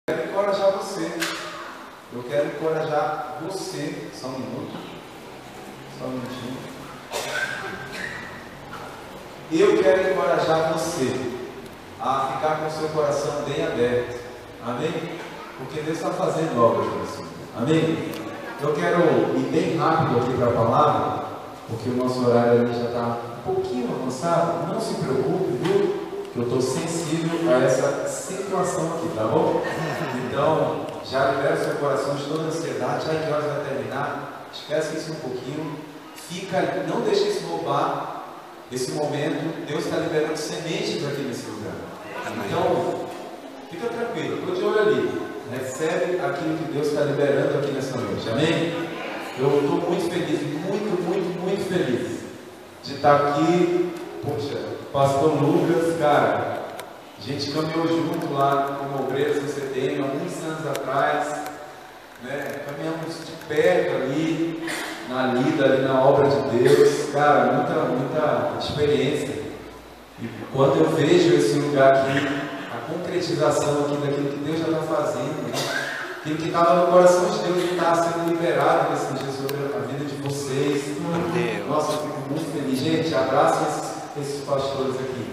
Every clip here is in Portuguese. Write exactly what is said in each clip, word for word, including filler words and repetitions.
quero encorajar você. Eu quero encorajar você. Só um minuto. Só um minutinho. Eu quero encorajar você a ficar com o seu coração bem aberto. Amém? Porque Deus está fazendo obras para você. Amém? Eu quero ir bem rápido aqui para a palavra, porque o nosso horário ali já está um pouquinho avançado. Não se preocupe, viu? Que eu estou sensível a essa situação aqui, tá bom? Então, já libera o seu coração de toda a ansiedade. Já que horas vai terminar, esquece isso um pouquinho. Fica, não deixe isso roubar esse momento. Deus está liberando sementes aqui nesse lugar. Então, fica tranquilo, estou de olho ali. Recebe aquilo que Deus está liberando aqui nessa noite. Amém? Eu estou muito feliz, muito, muito, muito feliz de estar aqui. Poxa, Pastor Lucas, cara, a gente caminhou junto lá como obreiros do C T M há muitos anos atrás, né? Caminhamos de perto ali, na lida, ali na obra de Deus, cara, muita, muita experiência. E quando eu vejo esse lugar aqui, a concretização aqui daquilo que Deus já está fazendo, né? Aquilo que estava no coração de Deus está sendo liberado nesse dia sobre a vida de vocês. Deus. Nossa, eu fico muito feliz. Gente, abraçem esses, esses pastores aqui,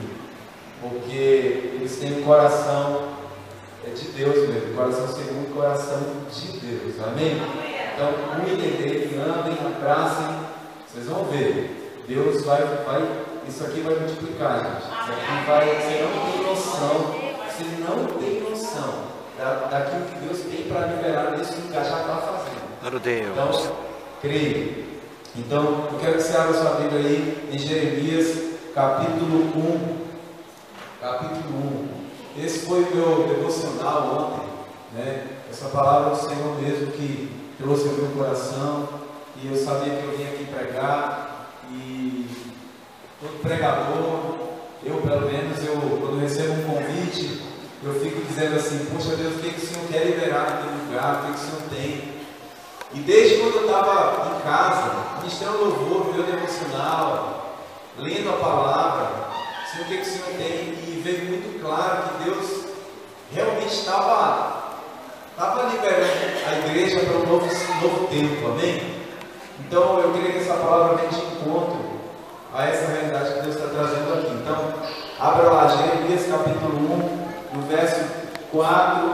porque eles têm um coração é de Deus mesmo, coração segundo o coração de Deus. Amém? Então, cuidem dele, amem, abracem. Vocês vão ver. Deus vai, vai, isso aqui vai multiplicar, gente. Isso aqui vai, você não tem noção. Você não tem noção da, daquilo que Deus tem para liberar nesse lugar, já está fazendo. Glória a Deus. Então, creio. Então, eu quero que você abra sua Bíblia aí em Jeremias, capítulo um. Capítulo um. Esse foi o meu devocional ontem, né? Essa palavra do Senhor mesmo que trouxe ao meu coração. E eu sabia que eu vinha aqui pregar. E todo pregador, eu pelo menos, eu, quando recebo um convite, eu fico dizendo assim, poxa Deus, o que, que o Senhor quer liberar naquele lugar, o que, que o Senhor tem? E desde quando eu estava em casa, ministrando louvor, meu devocional, lendo a palavra, Senhor, o que, que o Senhor tem? E veio muito claro que Deus realmente estava, estava liberando a igreja para um novo, novo tempo, amém? Então eu queria que essa palavra venha de encontro a essa realidade que Deus está trazendo aqui. Então, abra lá, Jeremias capítulo um, no verso quatro,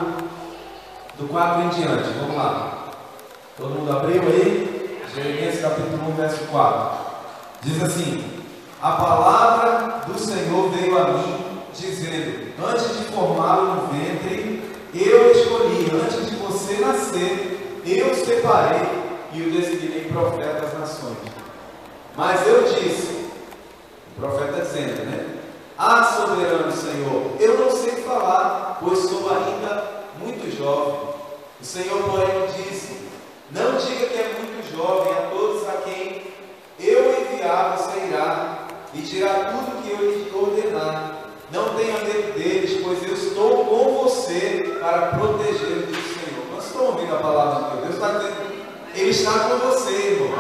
do quatro em diante. Vamos lá. Todo mundo abriu aí? Jeremias capítulo um, verso quatro. Diz assim: a palavra do Senhor veio a mim, dizendo: antes de formá-lo no ventre, eu escolhi, antes de você nascer, eu separei e o designei profeta das nações. Mas eu disse, o profeta dizendo, né? Ah, soberano Senhor, eu não sei falar, pois sou ainda muito jovem. O Senhor, porém, disse: não diga que é muito jovem, a todos a quem eu enviar você irá, e dirá tudo que eu lhe ordenar. Não tenha medo deles, pois eu estou com você para protegê-lo, diz o Senhor. Nós estamos ouvindo a palavra de Deus. Deus está dizendo, Ele está com você, irmão.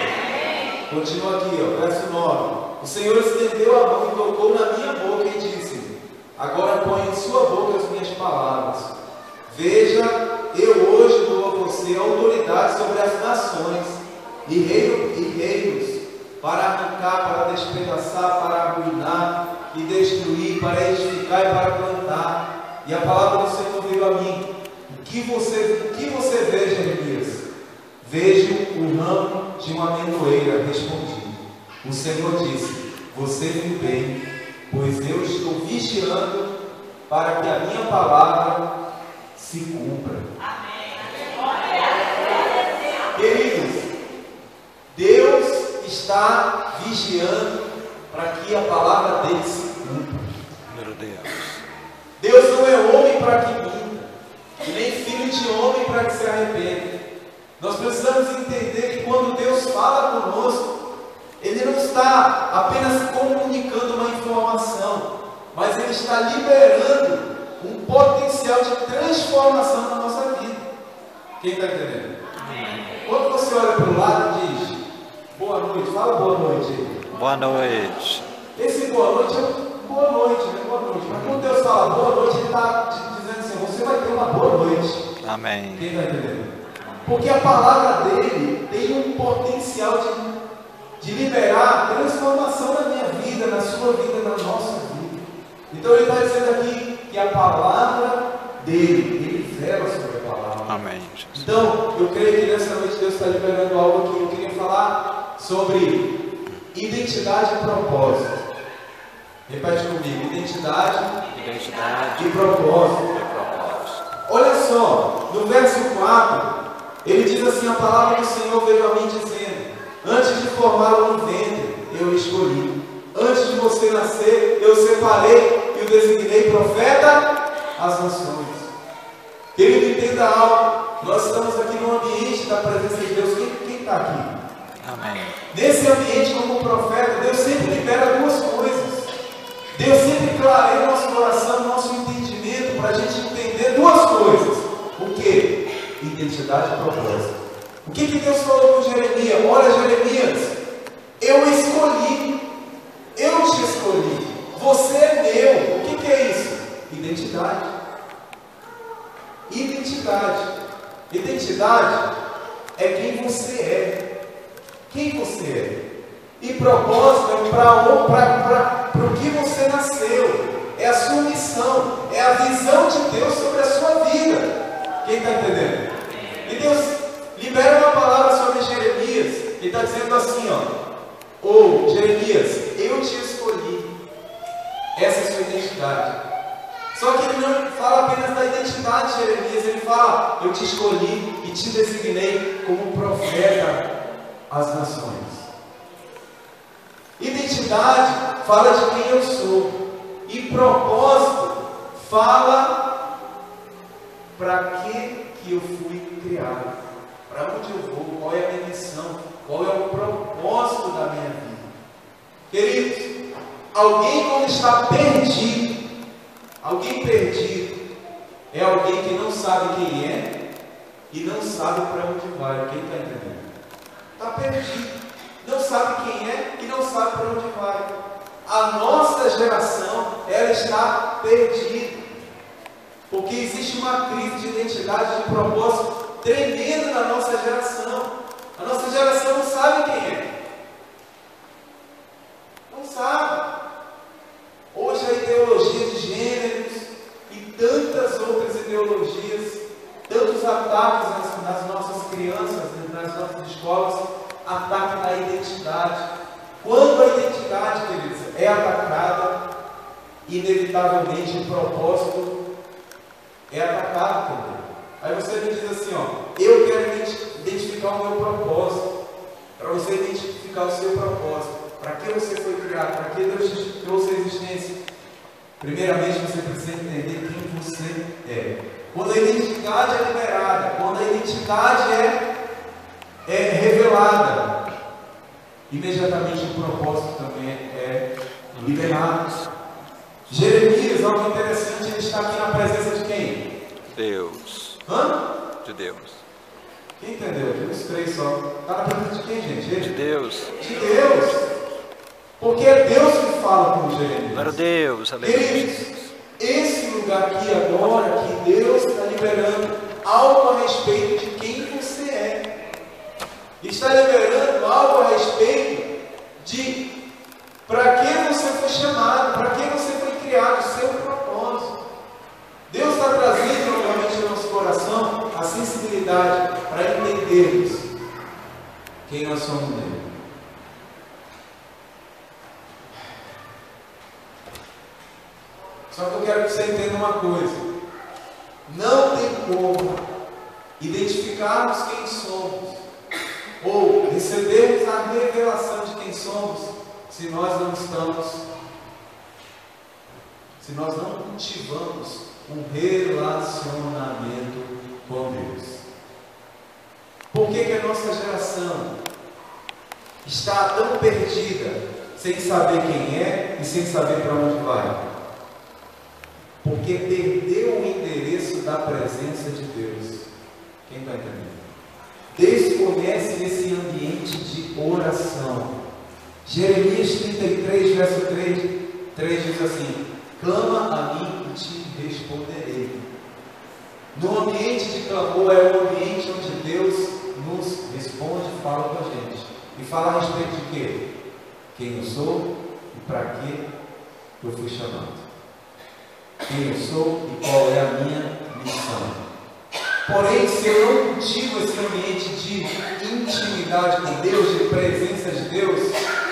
Amém? Continua aqui, ó, verso nove. O Senhor estendeu a mão e tocou na minha boca e disse: agora põe em sua boca as minhas palavras. Veja, eu hoje dou a você autoridade sobre as nações e reinos, e reinos para arrancar, para despedaçar, para arruinar e destruir, para edificar e para plantar. E a palavra do Senhor veio a mim: o que você, o que você vê, Jeremias? Vejo o ramo de uma amendoeira. Respondi. O Senhor disse: você viu bem, pois eu estou vigiando para que a minha palavra se cumpra. Queridos, Deus está vigiando para que a palavra dele se cumpra. Meu Deus. Deus não é homem para que minta, e nem filho de homem para que se arrependa. Nós precisamos entender que quando Deus fala conosco, Ele não está apenas comunicando uma informação, mas Ele está liberando um potencial de transformação na nossa vida. Quem está entendendo? Quando você olha para o lado e diz boa noite, fala boa noite aí. Boa noite. Esse boa noite é boa noite, né? Boa noite. Mas quando Deus fala boa noite, Ele está te dizendo assim: você vai ter uma boa noite. Amém. Quem está entendendo? Porque a palavra dele tem um potencial de, de liberar transformação na minha vida, na sua vida, na nossa vida. Então ele está dizendo aqui que a palavra dele, ele vela sobre a palavra. Amém, Jesus. Então, eu creio que nessa noite Deus está liberando algo aqui. Eu queria falar sobre identidade e propósito. Repete comigo, identidade, Identidade e propósito. e propósito. Olha só, no verso quatro, ele diz assim: a palavra do Senhor veio a mim dizendo: antes de formá-lo no ventre, eu o escolhi. Antes de você nascer, eu o separei e o designei profeta às nações. Querido, entenda algo. Nós estamos aqui no ambiente da presença de Deus. Quem está aqui? Amém. Nesse ambiente, como profeta, Deus sempre libera duas coisas. Deus sempre clareia o nosso coração, o nosso entendimento, para a gente entender duas coisas. O que? Identidade e propósito. O que, que Deus falou com Jeremias? Olha, Jeremias, eu escolhi, eu te escolhi, você é meu. O que, que é isso? Identidade. Identidade. Identidade é quem você é. Quem você é. E propósito é para o que você nasceu. É a sua missão. É a visão de Deus sobre a sua vida. Quem está entendendo? E Deus libera uma palavra sobre Jeremias. Ele está dizendo assim, ó: ou oh, Jeremias, eu te escolhi. Essa é a sua identidade. Só que ele não fala apenas da identidade de Jeremias. Ele fala: eu te escolhi e te designei como profeta às nações. Identidade fala de quem eu sou. E propósito fala para que que eu fui criado, para onde eu vou, qual é a minha missão, qual é o propósito da minha vida. Queridos, alguém quando está perdido, alguém perdido é alguém que não sabe quem é e não sabe para onde vai. Quem está entendendo? Está perdido, não sabe quem é e não sabe para onde vai. A nossa geração, ela está perdida, porque existe uma crise de identidade, de propósito tremenda na nossa geração. A nossa geração não sabe quem é, não sabe. Hoje a ideologia de gêneros e tantas outras ideologias, tantos ataques nas, nas nossas crianças, nas nossas escolas, ataque da identidade. Quando a identidade, queridos, é atacada, inevitavelmente o propósito é atacado também. Aí você me diz assim, ó: eu quero identificar o meu propósito. Para você identificar o seu propósito, para que você foi criado, para que Deus te trouxe a existência, primeiramente você precisa entender quem você é. Quando a identidade é liberada, quando a identidade é, é revelada, imediatamente o propósito também é liberado. Jeremias, algo interessante, ele está aqui na presença de quem? Deus. Hã? De Deus. Quem entendeu? Tem uns três só. Está na presença de quem, gente? Ele? De Deus. De Deus. Porque é Deus que fala com Jeremias. Glória a Deus. Aleluia. Queridos, esse lugar aqui agora, que Deus está liberando algo a respeito de quem você é. Está liberando algo a respeito de para que você foi chamado, para que você foi criado, o seu propósito. Deus está trazendo novamente ao nosso coração a sensibilidade para entendermos quem nós somos nele. Só que eu quero que você entenda uma coisa: não tem como identificarmos quem somos ou recebermos a revelação de quem somos se nós não estamos, se nós não cultivamos um relacionamento com Deus. Por que que a nossa geração está tão perdida, sem saber quem é e sem saber para onde vai? Porque perdeu o endereço da presença de Deus. Quem está entendendo? Desconhece esse ambiente de oração. Jeremias trinta e três, verso três diz assim: clama a mim e te responderei, No ambiente de clamor é o ambiente onde Deus nos responde e fala com a gente. E fala a respeito de quê? Quem eu sou e para que eu fui chamado. Quem eu sou e qual é a minha missão. Porém, se eu não cultivo esse ambiente de intimidade com Deus, de presença de Deus,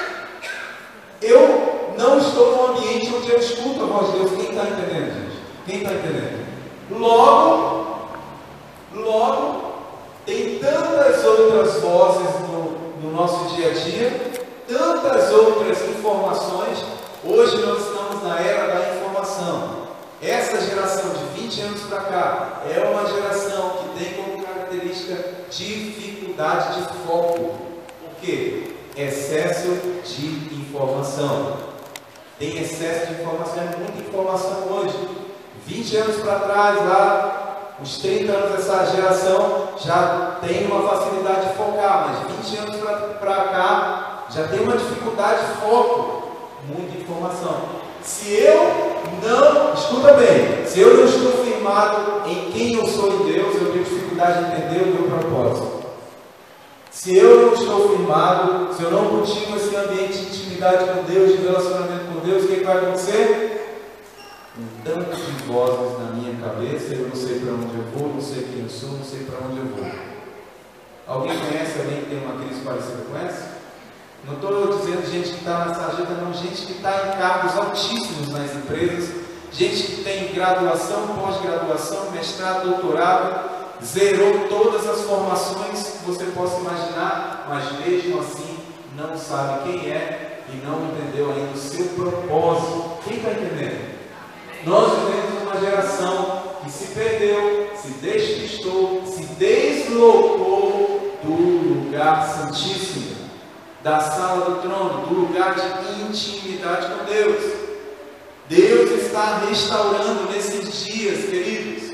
eu não estou num ambiente onde eu escuto a voz de Deus. Quem está entendendo, gente? Quem está entendendo? Logo, logo, tem tantas outras vozes no, no nosso dia a dia, tantas outras informações. Hoje nós estamos na era da informação. Essa geração de vinte anos para cá é uma geração que tem como característica dificuldade de foco. Por quê? Excesso de informação. Tem excesso de informação, é muita informação hoje. vinte anos para trás, lá, uns trinta anos, essa geração já tem uma facilidade de focar, mas vinte anos para cá já tem uma dificuldade de foco. Muita informação. Se eu não, escuta bem, se eu não estou firmado em quem eu sou em Deus, eu tenho dificuldade de entender o meu propósito. Se eu não estou firmado, se eu não cultivo esse ambiente de intimidade com Deus, de relacionamento com Deus, o que, que vai acontecer? Um tanto de vozes na minha cabeça, eu não sei para onde eu vou, não sei quem eu sou, não sei para onde eu vou. Alguém conhece alguém que tem uma crise parecida com essa? Não estou dizendo gente que está na sarjeta, não, gente que está em cargos altíssimos nas empresas, gente que tem graduação, pós-graduação, mestrado, doutorado, zerou todas as formações que você possa imaginar, mas mesmo assim não sabe quem é e não entendeu ainda o seu propósito. Quem está entendendo? Nós vivemos uma geração que se perdeu, se despistou, se deslocou do lugar santíssimo, da sala do trono, do lugar de intimidade com Deus. Deus está restaurando nesses dias, queridos,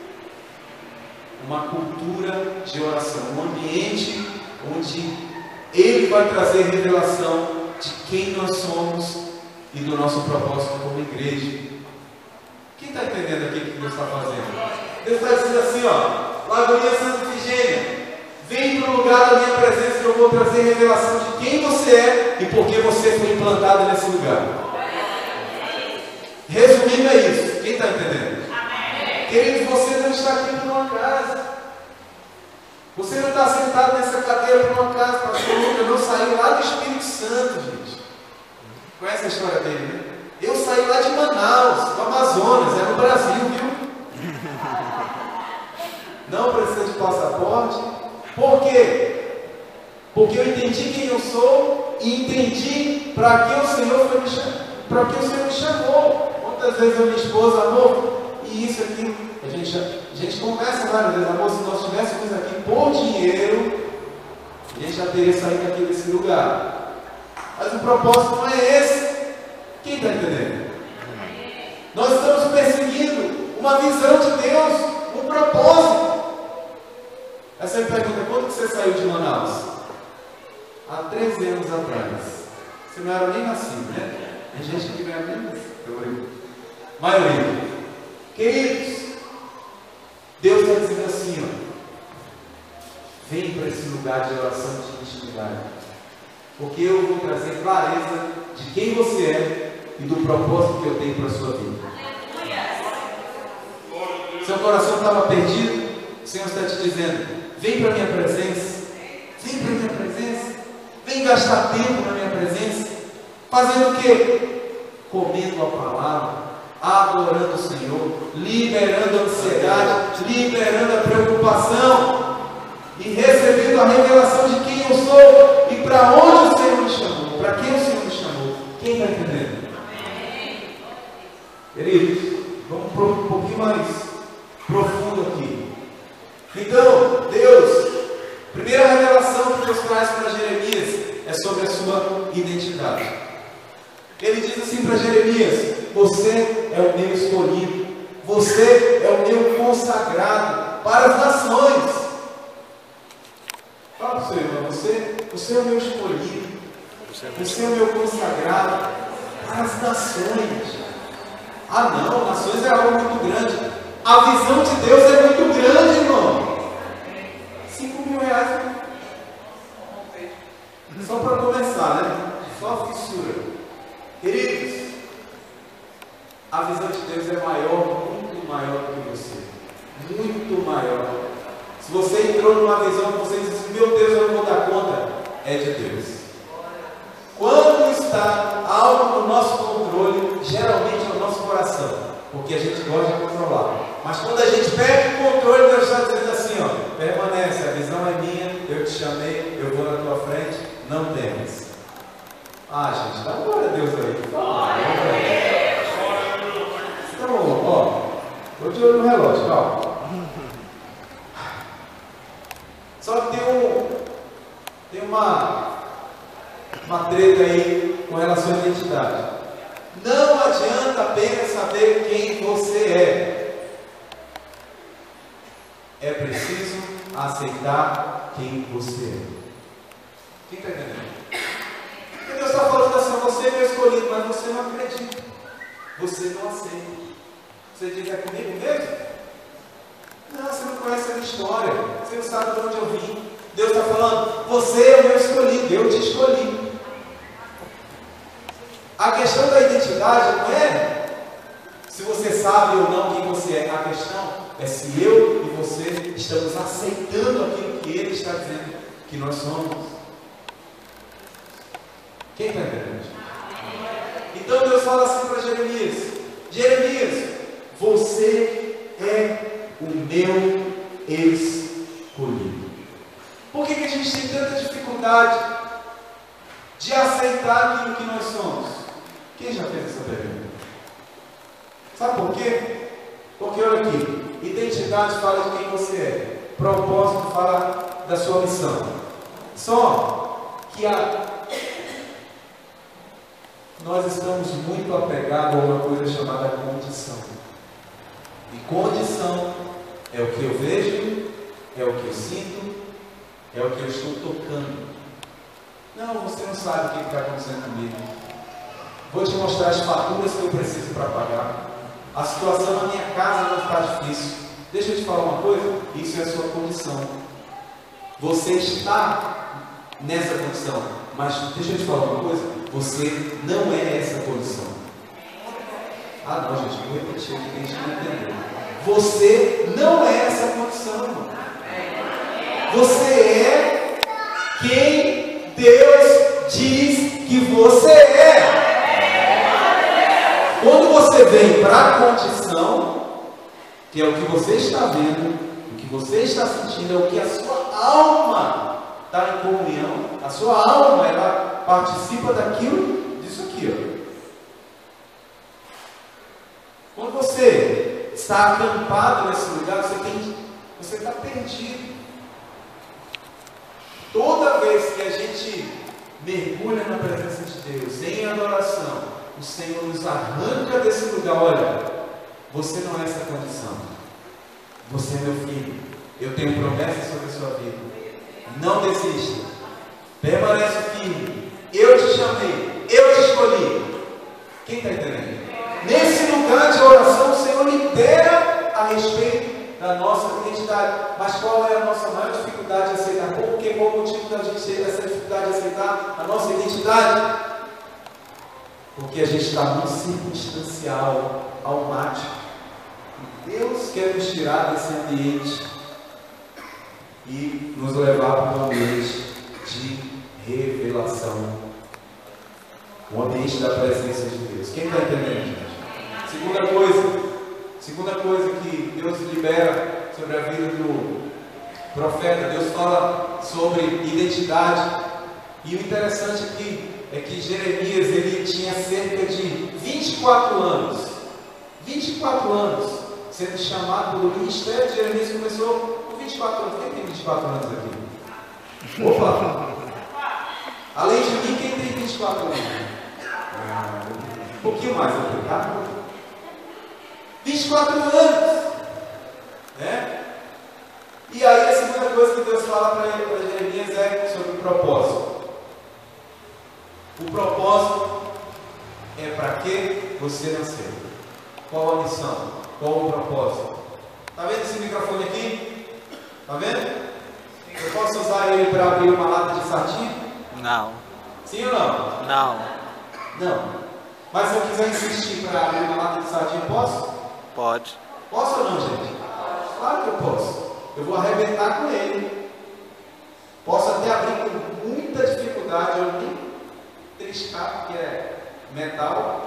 uma cultura de oração, um ambiente onde Ele vai trazer revelação de quem nós somos e do nosso propósito como igreja. Quem está entendendo aqui o que Deus está fazendo? Deus está dizendo assim, ó, Lagoinha Santa Efigênia, vem para o lugar da minha presença que eu vou trazer revelação de quem você é e por que você foi implantado nesse lugar. Resumindo é isso. Quem está entendendo? Amém. Queridos, você não está aqui por uma casa. Você não está sentado nessa cadeira por uma casa. Pastor Lucas, eu saí lá do Espírito Santo, gente. Conhece a história dele, né? Eu saí lá de Manaus, do Amazonas, é no Brasil, viu? Não precisa de passaporte. Por quê? Porque eu entendi quem eu sou e entendi para que o Senhor foi me chamar, para que o Senhor me chamou. Quantas vezes eu, minha esposa, amor, e isso aqui, a gente, já, a gente conversa várias vezes, amor, se nós estivéssemos aqui por dinheiro, a gente já teria saído aqui desse lugar. Mas o propósito não é esse. Quem está entendendo? Nós estamos perseguindo uma visão de Deus, um propósito. Aí você me pergunta, quando que você saiu de Manaus? Há treze anos atrás. Você não era nem nascido, né? Tem gente que não era nem nascido. Maioria. Queridos, Deus está dizendo assim, ó, vem para esse lugar de oração de intimidade. Porque eu vou trazer clareza de quem você é e do propósito que eu tenho para a sua vida. Seu coração estava perdido, o Senhor está te dizendo, vem para a minha presença, vem para a minha presença, vem gastar tempo na minha presença, fazendo o quê? Comendo a palavra, adorando o Senhor, liberando a ansiedade, liberando a preocupação e recebendo a revelação de quem eu sou e para onde o Senhor me chamou, para quem o Senhor me chamou. Quem está entendendo? Queridos, vamos um pouquinho mais profundo aqui. Então, Deus, primeira revelação que Deus traz para Jeremias é sobre a sua identidade. Ele diz assim para Jeremias: você é o meu escolhido, você é o meu consagrado para as nações. Fala para o seu irmão, você, você é o meu escolhido, você é o meu consagrado para as nações. Ah não, nações é algo muito grande. A visão de Deus é muito que você. Muito maior. Se você entrou numa visão que você diz assim, meu Deus, eu não vou dar conta, é de Deus. Quando está algo no nosso controle, geralmente é o nosso coração, porque a gente gosta de controlar. Mas quando a gente perde o controle, Deus está dizendo assim, ó, permanece, a visão é minha, eu te chamei, eu vou na tua frente, não temas. Ah, gente, dá glória a Deus aí. Então, ó, estou de olho no relógio, calma. Só que tem, um, tem uma, uma treta aí com relação à identidade. Não adianta apenas saber quem você é. É preciso aceitar quem você é. Quem está entendendo? Porque Deus está falando assim, você é meu escolhido, mas você não acredita. Você não aceita. Você diz, é comigo mesmo? Não, você não conhece a minha história. Você não sabe de onde eu vim. Deus está falando, você é o meu escolhido, eu te escolhi. A questão da identidade não é se você sabe ou não quem você é. A questão é se eu e você estamos aceitando aquilo que Ele está dizendo que nós somos. Quem está entendendo? Então Deus fala assim para Jeremias: Jeremias, você é o meu escolhido. Por que, que a gente tem tanta dificuldade de aceitar aquilo que nós somos? Quem já fez essa pergunta? Sabe por quê? Porque olha aqui, identidade fala de quem você é, propósito fala da sua missão. Só que a... nós estamos muito apegados a uma coisa chamada condição. E condição é o que eu vejo, é o que eu sinto, é o que eu estou tocando. Não, você não sabe o que está acontecendo comigo. Vou te mostrar as faturas que eu preciso para pagar. A situação na minha casa não está difícil. Deixa eu te falar uma coisa, isso é a sua condição. Você está nessa condição, mas deixa eu te falar uma coisa, você não é essa condição. Ah não, gente, vou repetir aqui que a gente não entendeu. Você não é essa condição, irmão. Você é quem Deus diz que você é. Quando você vem para a condição, que é o que você está vendo, o que você está sentindo, é o que a sua alma está em comunhão, a sua alma, ela participa daquilo, disso aqui, ó. Quando você está acampado nesse lugar, você tem, você está perdido. Toda vez que a gente mergulha na presença de Deus, em adoração, o Senhor nos arranca desse lugar. Olha, você não é essa condição. Você é meu filho. Eu tenho promessas sobre a sua vida. Não desista. Permanece firme. Eu te chamei. Eu te escolhi. Quem está entendendo? Nesse lugar de oração, o Senhor libera a respeito da nossa identidade. Mas qual é a nossa maior dificuldade de aceitar? Por que? Qual o motivo da gente ter essa dificuldade de aceitar a nossa identidade? Porque a gente está muito circunstancial, almático. Deus quer nos tirar desse ambiente e nos levar para um ambiente de revelação, o ambiente da presença de Deus. Quem está entendendo, gente? Segunda coisa, segunda coisa que Deus libera sobre a vida do profeta, Deus fala sobre identidade. E o interessante aqui é que Jeremias, ele tinha cerca de vinte e quatro anos, vinte e quatro anos, sendo chamado pelo ministério de Jeremias. Começou com vinte e quatro anos. Quem tem vinte e quatro anos aqui? Opa! Além de mim, quem tem vinte e quatro anos? Ah, um pouquinho mais, tá? vinte e quatro anos, né? E aí a segunda coisa que Deus fala para Jeremias é sobre o propósito. O propósito é para que você nasceu. Qual a missão? Qual o propósito? Está vendo esse microfone aqui? Está vendo? Eu posso usar ele para abrir uma lata de sardinha? Não. Sim ou não? Não. Não. Mas se eu quiser insistir para abrir uma lata de sardinha, posso? Pode. Posso ou não, gente? Claro que eu posso. Eu vou arrebentar com ele. Posso até abrir com muita dificuldade, eu nem triscar, porque é metal.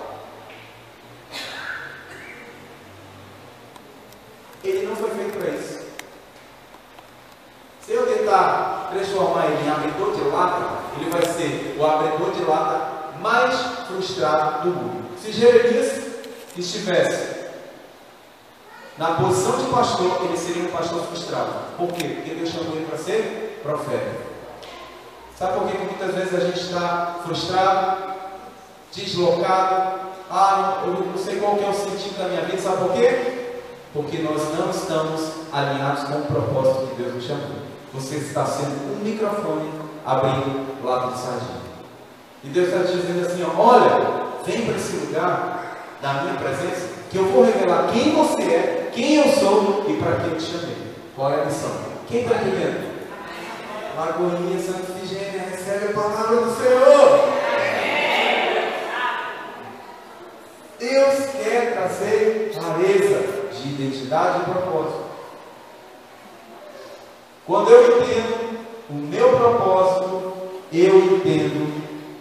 Ele não foi feito para isso. Se eu tentar transformar ele em abridor de lata, ele vai ser o abridor de lata mais frustrado do mundo. Se Jeremias estivesse na posição de pastor, ele seria um pastor frustrado. Por quê? Porque Deus chamou ele para ser profeta. Sabe por que muitas vezes a gente está frustrado, deslocado? Ah, eu não sei qual que é o sentido da minha vida. Sabe por quê? Porque nós não estamos alinhados com o propósito que Deus nos chamou. Você está sendo um microfone abrindo o lado de sardinha. E Deus está te dizendo assim, ó, olha, vem para esse lugar da minha presença, que eu vou revelar quem você é, quem eu sou e para que eu te chamei. Qual é a missão? Quem está entendendo? Lagoinha, Santa Ifigênia, recebe a palavra do Senhor. Deus quer trazer clareza de identidade e propósito. Quando eu entendo o meu propósito, eu entendo.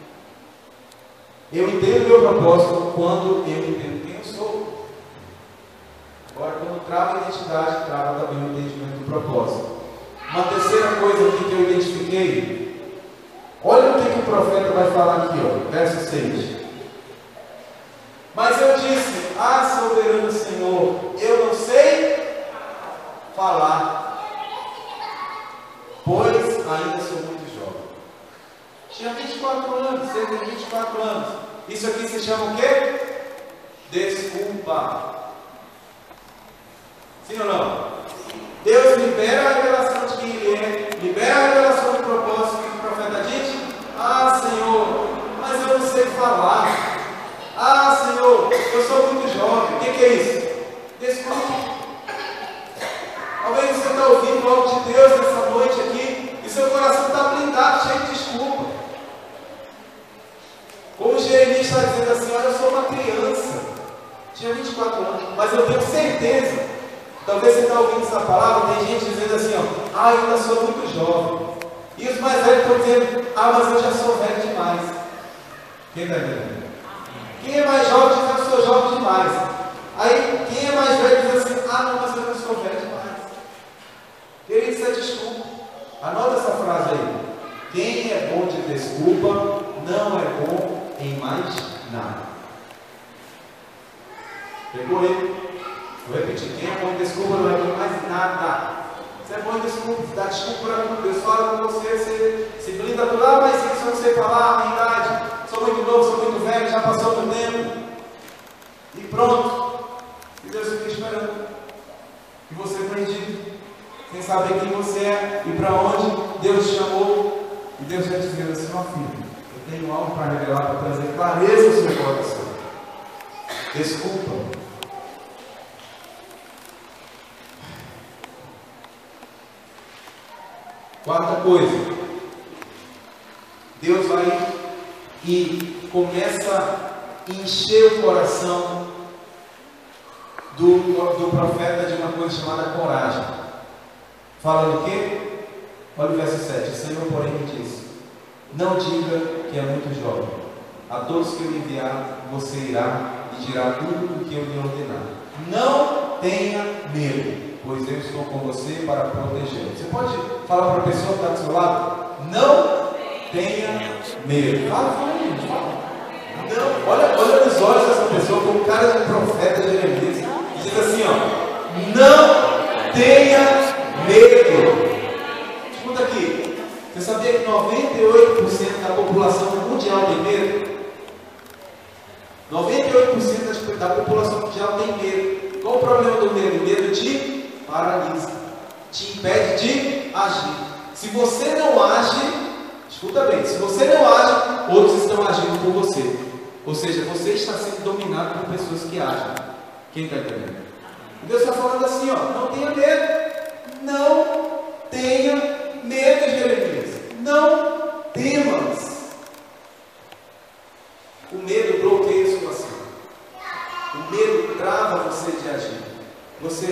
Eu entendo o meu propósito quando eu entendo quem eu sou. Agora, quando trava a identidade, trava também o entendimento do propósito. Uma terceira coisa aqui que eu identifiquei. Olha o que, que o profeta vai falar aqui, ó, verso seis. Mas eu disse, ah, soberano Senhor, eu não sei falar, pois ainda sou muito jovem. Tinha vinte e quatro anos, cerca de vinte e quatro anos. Isso aqui se chama o quê? Desculpa. Sim ou não? Deus libera a revelação de quem Ele é, libera a revelação do propósito que o profeta diz. Ah, Senhor, mas eu não sei falar. Ah, Senhor, eu sou muito jovem. O que, que é isso? Desculpa. Talvez você está ouvindo algo de Deus nessa noite aqui e seu coração está blindado, cheio de desculpa. Como Jeremias está dizendo assim, olha, eu sou uma criança. Tinha vinte e quatro anos, mas eu tenho certeza. Talvez você está ouvindo essa palavra, tem gente dizendo assim, ó, ah, eu ainda sou muito jovem. E os mais velhos estão dizendo, ah, mas eu já sou velho demais. Quem está entendendo? Quem é mais jovem diz, eu sou jovem demais. Aí, quem é mais velho diz assim, ah, não, mas eu não sou velho demais. Querido, isso é desculpa. Anota essa frase aí. Quem é bom de desculpa, não é bom em mais nada. Pegou ele? Vou repetir. Quem é bom de desculpa, não é bom em mais nada. Você é bom em desculpa, dá desculpa para tudo. Deus fala com você, você se blinda tudo. Ah, mas isso eu não sei falar, a minha idade. Sou muito novo, sou muito velho, já passou do tempo. E pronto. E Deus fica esperando. E você perdido, sem saber quem você é e para onde Deus te chamou. E Deus vai dizendo assim, ó filho, eu tenho algo para revelar, para trazer clareza ao seu coração. Desculpa. Quarta coisa. Deus vai e começa a encher o coração do, do profeta de uma coisa chamada coragem. Falando o quê? Olha o verso sete. O Senhor, porém, me disse: não diga que é muito jovem. A todos que eu enviar, você irá e dirá tudo o que eu lhe ordenar. Não tenha medo, pois eu estou com você para protegê-lo. Você pode falar para a pessoa que está do seu lado? Não tenha medo. Fala, fala aí, fala. Não, olha, olha nos olhos dessa pessoa como cara de profeta Jeremias. E diz assim, ó: não tenha medo. Escuta aqui. Você sabia que noventa e oito por cento da população mundial tem medo? noventa e oito por cento da população mundial tem medo. Qual o problema do medo? O medo te paralisa, te impede de agir. Se você não age, escuta bem, se você não age, outros estão agindo por você. Ou seja, você está sendo dominado por pessoas que agem. Quem está entendendo? Deus está falando assim, ó: não tenha medo. Não tenha medo, Jeremias. Não temas. O medo bloqueia a sua ação. O medo trava você de agir. Você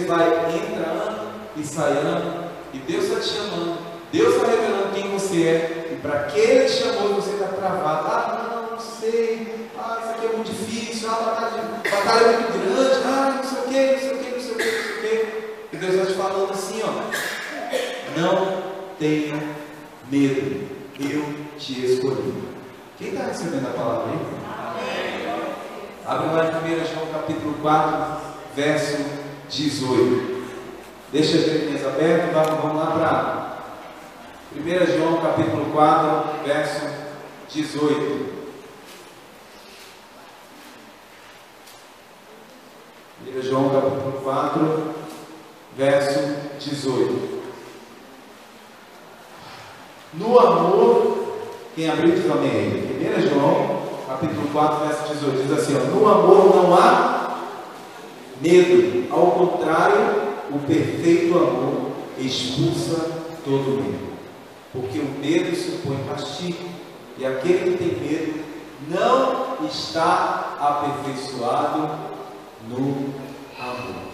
entra ano e sai ano, e Deus está te chamando, Deus está revelando quem você é, e para que Ele te chamou, você está travado. Ah, não, não sei, ah, isso aqui é muito difícil, ah, a batalha, a batalha é muito grande, ah, não sei o que, não sei o que, não sei o que, não sei o que. E Deus está te falando assim, ó, não tenha medo, eu te escolhi. Quem está recebendo a palavra aí? Amém. Abre lá em primeiro João capítulo quatro, verso dezoito. Deixa as letrinhas abertas, vamos lá para primeiro João capítulo quatro, verso dezoito. primeiro João capítulo quatro, verso dezoito. No amor, quem abriu diz amém aí. primeiro João capítulo quatro, verso dezoito, diz assim, ó, no amor não há medo, ao contrário, o perfeito amor expulsa todo medo, porque o medo supõe castigo, e aquele que tem medo não está aperfeiçoado no amor.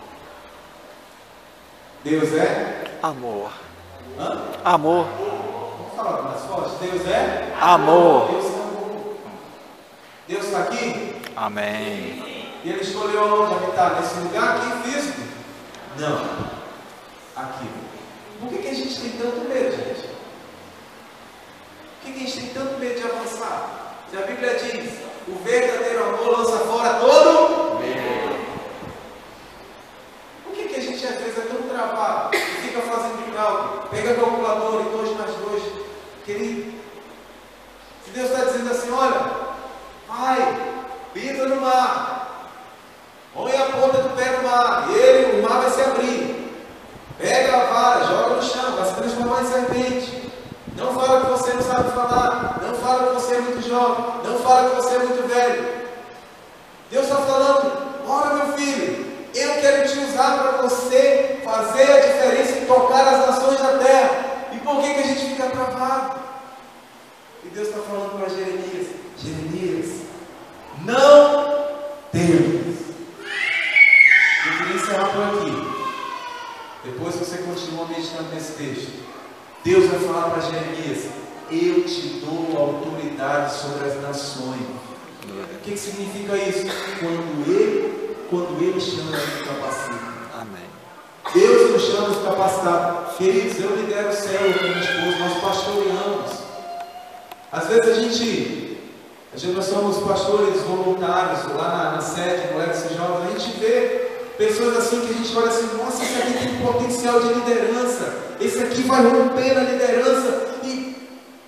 Deus é Amor. Hã? Amor. Vamos falar mais forte. Deus é Amor. Deus é amor. Deus está aqui? Amém. E Ele escolheu onde habitar? Nesse lugar aqui físico? Não. Aqui. Por que, que a gente tem tanto medo, gente? Por que, que a gente tem tanto medo de avançar? Se a Bíblia diz, o verdadeiro amor lança fora todo medo. Por que, que a gente às vezes é tão travado e fica fazendo cálculo? Pega a calculadora e dois mais dois. Querido, se Deus está dizendo assim, olha, vai, pisa no mar, põe a ponta do pé no mar, e ele, o mar vai se abrir. Pega a vara, joga no chão, vai se transformar em serpente. Não fala que você não sabe falar, não fala que você é muito jovem, não fala que você é muito velho. Deus está falando, ora meu filho, eu quero te usar para você fazer a diferença e tocar as nações da terra. E por que, que a gente fica travado? E Deus está falando para Jeremias, Jeremias, não temas. Eu queria encerrar por aqui. Depois você continua meditando nesse texto. Deus vai falar para Jeremias, eu te dou autoridade sobre as nações. O que, que significa isso? Quando Ele, quando Ele chama, Ele capacita. Amém. Deus nos chama os capacitados. Queridos, eu lidero o céu com minha esposa, nós pastoreamos. Às vezes a gente, a gente nós somos pastores voluntários lá na, na sede, no Legacy Jovem, a gente vê pessoas assim que a gente olha assim, nossa, esse aqui tem potencial de liderança, esse aqui vai romper na liderança, e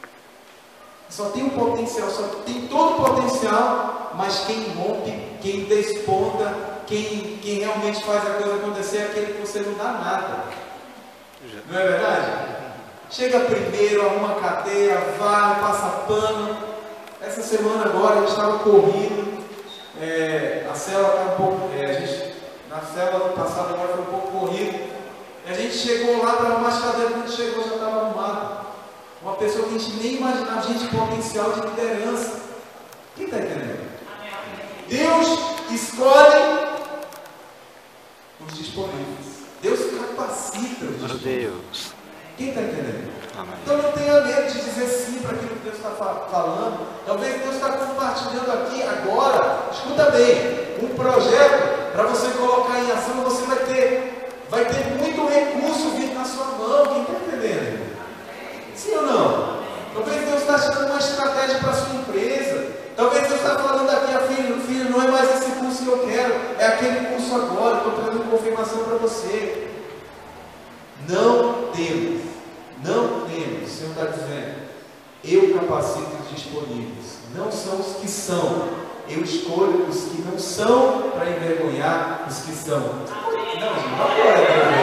só tem um potencial, só tem todo o potencial, mas quem rompe, quem desponta, quem, quem realmente faz a coisa acontecer é aquele que você não dá nada. Não é verdade? Chega primeiro, arruma a cadeia, vai, passa pano. Essa semana agora a gente estava correndo, é, a célula estava um pouco, é, a gente, na célula passada agora foi um pouco corrido, e a gente chegou lá, estava mais cadeira, quando chegou já estava arrumado. Uma pessoa que a gente nem imaginava, gente, potencial de liderança. Quem está entendendo? Deus escolhe os disponíveis. Deus capacita os disponíveis. Deus. Quem está entendendo? Amém. Então não tenha medo de dizer sim para aquilo que Deus está falando. Talvez Deus está compartilhando aqui agora. Escuta bem, um projeto para você colocar em ação, você vai ter, vai ter muito recurso vindo na sua mão. Quem está entendendo? Sim ou não? Talvez Deus está achando uma estratégia para a sua empresa. Talvez Deus está falando aqui, a filho, filho, não é mais esse curso que eu quero, é aquele curso agora, estou trazendo confirmação para você. Não temos, não temos, o Senhor está dizendo, eu capacito os disponíveis, não são os que são, eu escolho os que não são para envergonhar os que são. Não, gente, não é